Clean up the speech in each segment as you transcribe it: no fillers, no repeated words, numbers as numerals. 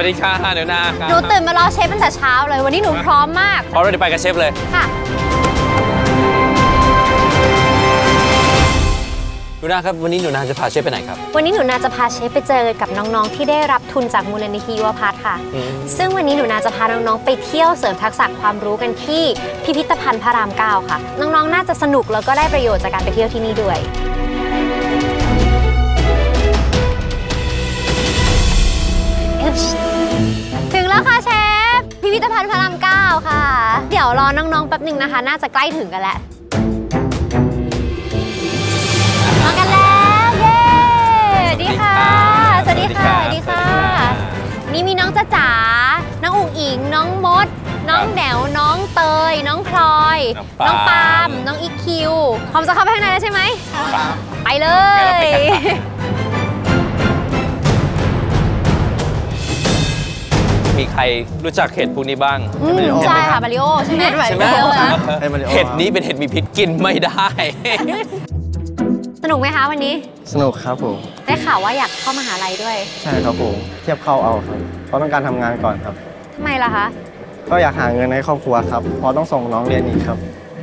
ดีค่ะหนูนาหนูตื่นมารอเชฟตั้งแต่เช้าเลยวันนี้หนูพร้อมมากพร้อมเลยไปกับเชฟเลยค่ะหนูนาครับวันนี้หนูนาจะพาเชฟไปไหนครับวันนี้หนูนาจะพาเชฟไปเจอกับน้องๆที่ได้รับทุนจากมูลนิธิยุวพัฒน์ค่ะซึ่งวันนี้หนูนาจะพาน้องๆไปเที่ยวเสริมทักษะความรู้กันที่พิพิธภัณฑ์พระราม 9ค่ะน้องๆน่าจะสนุกแล้วก็ได้ประโยชน์จากการไปเที่ยวที่นี่ด้วยถึงแล้วค่ะเชฟพิพิธภัณฑ์พระราม 9ค่ะเดี๋ยวรอน้องๆแป๊บหนึ่งนะคะน่าจะใกล้ถึงกันแล้วมากันแล้วเย้สวัสดีค่ะสวัสดีค่ะสวัสดีค่ะนี่มีน้องจ๋าน้องอุ๋งอิงน้องมดน้องแหนวน้องเตยน้องพลอยน้องปาล์มน้องอีคิวพร้อมจะเข้าไปข้างในแล้วใช่ไหมไปเลยมีใครรู้จักเห็ดพวกนี้บ้างใช่ค่ะมาริโอใช่ไหมเห็ดนี้เป็นเห็ดมีพิษกินไม่ได้สนุกไหมคะวันนี้สนุกครับผมได้ข่าวว่าอยากเข้ามหาลัยด้วยใช่ครับผมเทียบเข้าเอาครับเพราะต้องการทำงานก่อนครับทำไมล่ะคะก็อยากหาเงินให้ครอบครัวครับเพราะต้องส่งน้องเรียนอีกครับ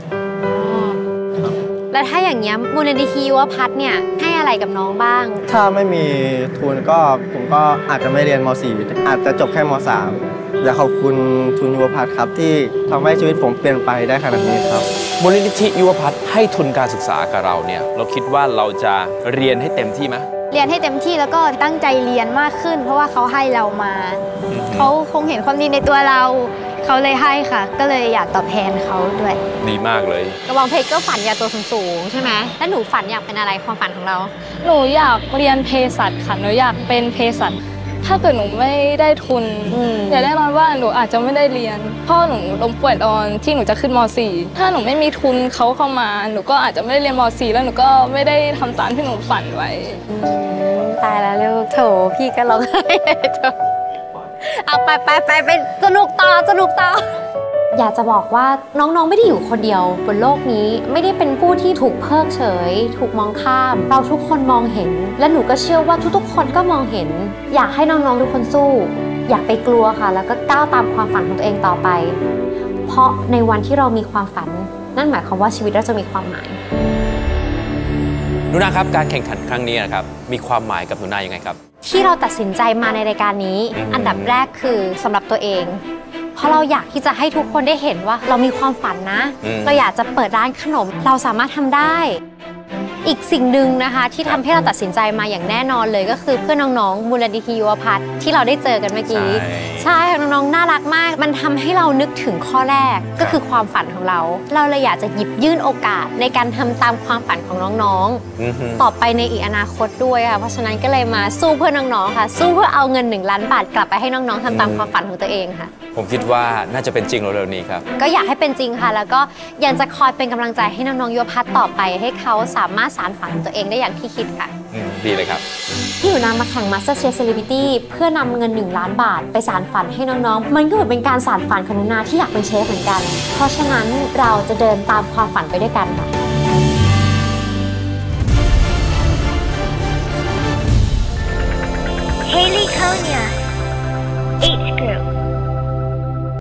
แล้วถ้าอย่างเงี้ยมูลนิธิยุวพัฒน์เนี่ยให้อะไรกับน้องบ้างถ้าไม่มีทุนก็ผมก็อาจจะไม่เรียนม.4 อาจจะจบแค่ม.3 อยากขอบคุณทุนยุวพัฒน์ครับที่ทำให้ชีวิตผมเปลี่ยนไปได้ขนาดนี้ครับมูลนิธิยุวพัฒน์ให้ทุนการศึกษากับเราเนี่ยเราคิดว่าเราจะเรียนให้เต็มที่ไหมเรียนให้เต็มที่แล้วก็ตั้งใจเรียนมากขึ้นเพราะว่าเขาให้เรามาเขาคงเห็นความดีในตัวเราเขาเลยให้ค่ะก็เลยอยากตอบแทนเขาด้วยดีมากเลยกระบองเพชรก็ฝันอยากตัวสูงๆใช่ไหมแล้วหนูฝันอยากเป็นอะไรความฝันของเราหนูอยากเรียนเภสัชค่ะหนูอยากเป็นเภสัชถ้าเกิดหนูไม่ได้ทุนอย่าแน่นอนว่าหนูอาจจะไม่ได้เรียนพ่อหนูล้มป่วยตอนที่หนูจะขึ้นม.4 ถ้าหนูไม่มีทุนเขาเข้ามาหนูก็อาจจะไม่ได้เรียนม.4 แล้วหนูก็ไม่ได้ทำตามที่หนูฝันไว้ตายแล้วลูกโถพี่ก็ร้องไห้โถเอาไปสนุกต่ออยากจะบอกว่าน้องๆไม่ได้อยู่คนเดียวบนโลกนี้ไม่ได้เป็นผู้ที่ถูกเพิกเฉยถูกมองข้ามเราทุกคนมองเห็นและหนูก็เชื่อว่าทุกๆคนก็มองเห็นอยากให้น้องๆทุกคนสู้อย่าไปกลัวค่ะแล้วก็ก้าวตามความฝันของตัวเองต่อไปเพราะในวันที่เรามีความฝันนั่นหมายความว่าชีวิตเราจะมีความหมายหนูนาครับการแข่งขันครั้งนี้นะครับมีความหมายกับหนูนายังไงครับที่เราตัดสินใจมาในรายการนี้อันดับแรกคือสำหรับตัวเองเพราะเราอยากที่จะให้ทุกคนได้เห็นว่าเรามีความฝันนะเราอยากจะเปิดร้านขนมเราสามารถทำได้อีกสิ่งหนึ่งนะคะที่ทำให้เราตัดสินใจมาอย่างแน่นอนเลยก็คือเพื่อนน้องๆมูลนิธิยุวพัฒน์ที่เราได้เจอกันเมื่อกี้ใช่น้องๆน่ารักมากมันทำให้เรานึกถึงข้อแรกก็คือความฝันของเราเลยอยากจะหยิบยื่นโอกาสในการทำตามความฝันของน้องๆต่อไปในอีกอนาคตด้วยค่ะเพราะฉะนั้นก็เลยมาสู้เพื่อน้องๆค่ะสู้เพื่อเอาเงิน1 ล้านบาทกลับไปให้น้องๆทำตามความฝันของตัวเองค่ะผมคิดว่าน่าจะเป็นจริงเร็วๆนี้ครับก็อยากให้เป็นจริงค่ะแล้วก็ยังจะคอยเป็นกำลังใจให้น้องๆยุวพัฒน์ต่อไปให้เขาสามารถสานฝันตัวเองได้อย่างที่คิดค่ะดีเลยครับที่หนูนามาแข่ง MasterChef Celebrity เพื่อนำเงิน1 ล้านบาทไปสานฝันให้น้องๆมันก็เหมือนเป็นการสานฝันของหนูนาที่อยากเป็นเชฟเหมือนกันเพราะฉะนั้นเราจะเดินตามความฝันไปด้วยกันค่ะ Haley Konya